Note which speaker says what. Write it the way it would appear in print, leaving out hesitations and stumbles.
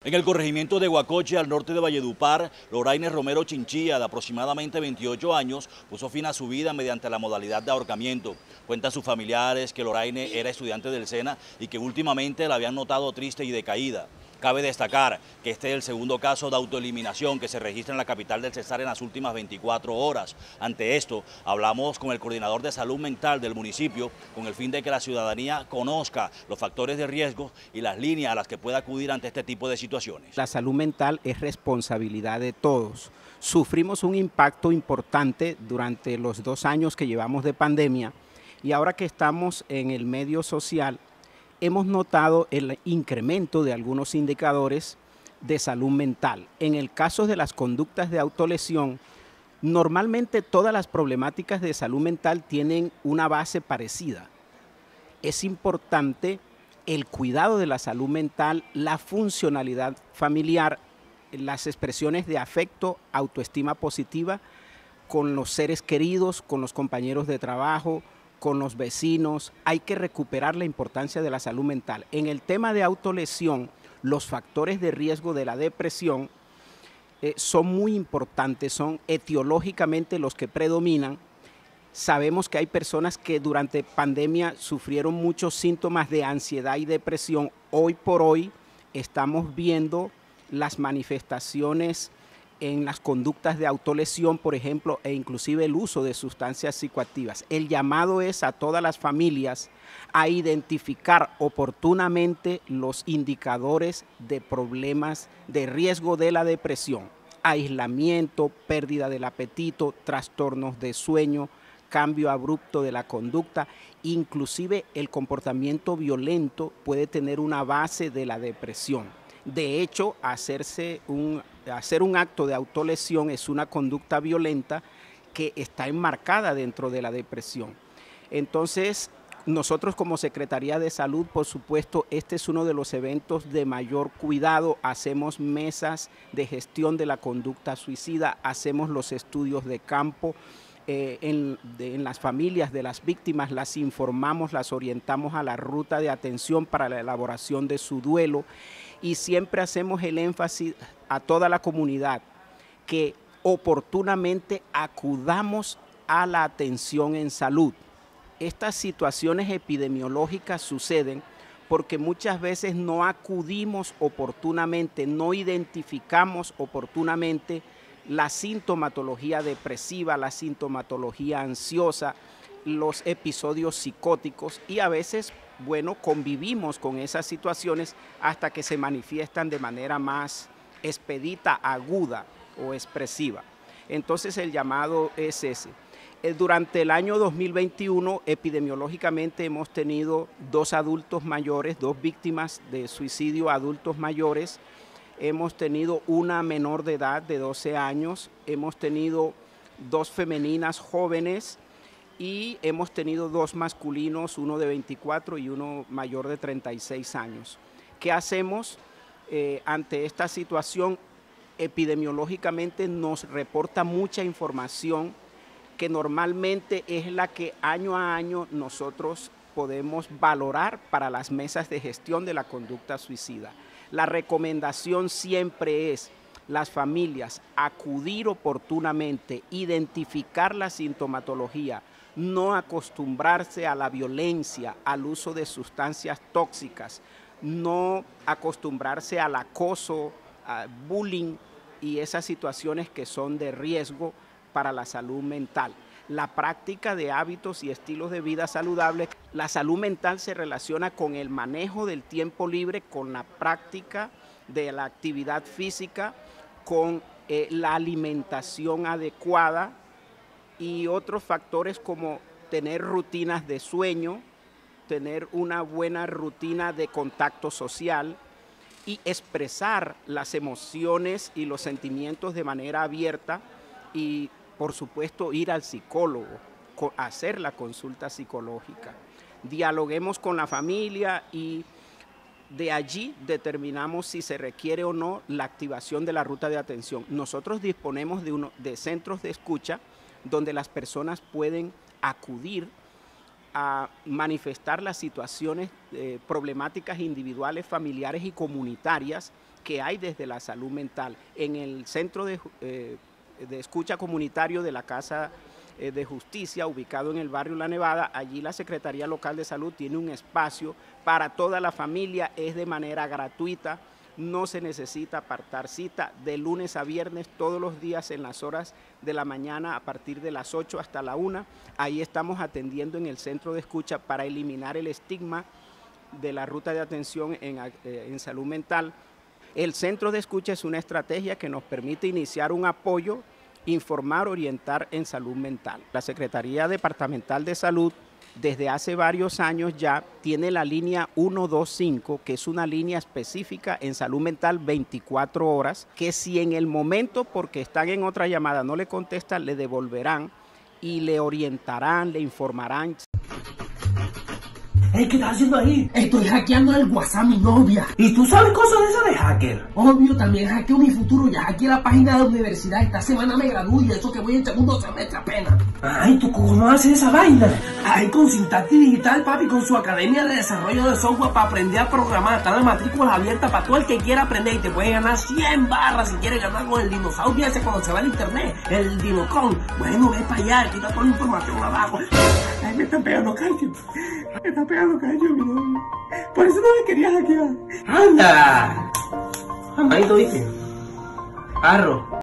Speaker 1: En el corregimiento de Huacoche, al norte de Valledupar, Loraine Romero Chinchilla, de aproximadamente 28 años, puso fin a su vida mediante la modalidad de ahorcamiento. Cuentan sus familiares que Loraine era estudiante del SENA y que últimamente la habían notado triste y decaída. Cabe destacar que este es el segundo caso de autoeliminación que se registra en la capital del Cesar en las últimas 24 horas. Ante esto, hablamos con el coordinador de salud mental del municipio con el fin de que la ciudadanía conozca los factores de riesgo y las líneas a las que pueda acudir ante este tipo de situaciones.
Speaker 2: La salud mental es responsabilidad de todos. Sufrimos un impacto importante durante los 2 años que llevamos de pandemia y ahora que estamos en el medio social, hemos notado el incremento de algunos indicadores de salud mental. En el caso de las conductas de autolesión, normalmente todas las problemáticas de salud mental tienen una base parecida. Es importante el cuidado de la salud mental, la funcionalidad familiar, las expresiones de afecto, autoestima positiva con los seres queridos, con los compañeros de trabajo, con los vecinos. Hay que recuperar la importancia de la salud mental. En el tema de autolesión, los factores de riesgo de la depresión son muy importantes, son etiológicamente los que predominan. Sabemos que hay personas que durante pandemia sufrieron muchos síntomas de ansiedad y depresión. Hoy por hoy estamos viendo las manifestaciones en las conductas de autolesión, por ejemplo, e inclusive el uso de sustancias psicoactivas. El llamado es a todas las familias a identificar oportunamente los indicadores de problemas de riesgo de la depresión: aislamiento, pérdida del apetito, trastornos de sueño, cambio abrupto de la conducta, inclusive el comportamiento violento puede tener una base de la depresión. De hecho, hacer un acto de autolesión es una conducta violenta que está enmarcada dentro de la depresión. Entonces, nosotros como Secretaría de Salud, por supuesto, este es uno de los eventos de mayor cuidado. Hacemos mesas de gestión de la conducta suicida, hacemos los estudios de campo, en las familias de las víctimas, las informamos, las orientamos a la ruta de atención para la elaboración de su duelo y siempre hacemos el énfasis a toda la comunidad que oportunamente acudamos a la atención en salud. Estas situaciones epidemiológicas suceden porque muchas veces no acudimos oportunamente, no identificamos oportunamente la sintomatología depresiva, la sintomatología ansiosa, los episodios psicóticos y a veces, bueno, convivimos con esas situaciones hasta que se manifiestan de manera más expedita, aguda o expresiva. Entonces el llamado es ese. Durante el año 2021, epidemiológicamente hemos tenido 2 adultos mayores, 2 víctimas de suicidio adultos mayores. Hemos tenido una menor de edad de 12 años, hemos tenido 2 femeninas jóvenes y hemos tenido 2 masculinos, uno de 24 y uno mayor de 36 años. ¿Qué hacemos ante esta situación? Epidemiológicamente nos reporta mucha información que normalmente es la que año a año nosotros podemos valorar para las mesas de gestión de la conducta suicida. La recomendación siempre es las familias acudir oportunamente, identificar la sintomatología, no acostumbrarse a la violencia, al uso de sustancias tóxicas, no acostumbrarse al acoso, al bullying y esas situaciones que son de riesgo para la salud mental. La práctica de hábitos y estilos de vida saludables. La salud mental se relaciona con el manejo del tiempo libre, con la práctica de la actividad física, con la alimentación adecuada y otros factores como tener rutinas de sueño, tener una buena rutina de contacto social y expresar las emociones y los sentimientos de manera abierta y, por supuesto, ir al psicólogo, hacer la consulta psicológica. Dialoguemos con la familia y de allí determinamos si se requiere o no la activación de la ruta de atención. Nosotros disponemos de centros de escucha donde las personas pueden acudir a manifestar las situaciones problemáticas individuales, familiares y comunitarias que hay desde la salud mental. En el centro de escucha comunitario de la Casa de Justicia, ubicado en el barrio La Nevada, allí la Secretaría Local de Salud tiene un espacio para toda la familia, es de manera gratuita, no se necesita apartar cita, de lunes a viernes, todos los días en las horas de la mañana, a partir de las 8 hasta la 1, ahí estamos atendiendo en el centro de escucha para eliminar el estigma de la ruta de atención en salud mental. El centro de escucha es una estrategia que nos permite iniciar un apoyo, informar, orientar en salud mental. La Secretaría Departamental de Salud desde hace varios años ya tiene la línea 125, que es una línea específica en salud mental 24 horas, que si en el momento porque están en otra llamada no le contestan, le devolverán y le orientarán, le informarán.
Speaker 3: Hey, ¿qué estás haciendo ahí? Estoy hackeando el WhatsApp a mi novia. ¿Y tú sabes cosas de eso de hacker? Obvio, también hackeo mi futuro. Ya hackeé la página de la universidad. Esta semana me gradúo y eso que voy en segundo semestre apenas. Ay, ¿tú cómo haces esa vaina? Ay, con Sintaxis Digital, papi, con su academia de desarrollo de software para aprender a programar. Está la matrícula abierta para todo el que quiera aprender y te puede ganar 100 barras si quieres ganar con el dinosaurio ese cuando se va al internet. El Dinocon. Bueno, ve para allá, quita toda la información abajo. Ay, me están pegando calcio. Me está pegando calcio, mi novio. Por eso no me quería hackear. ¡Anda! Amadito, ¿viste? Arro.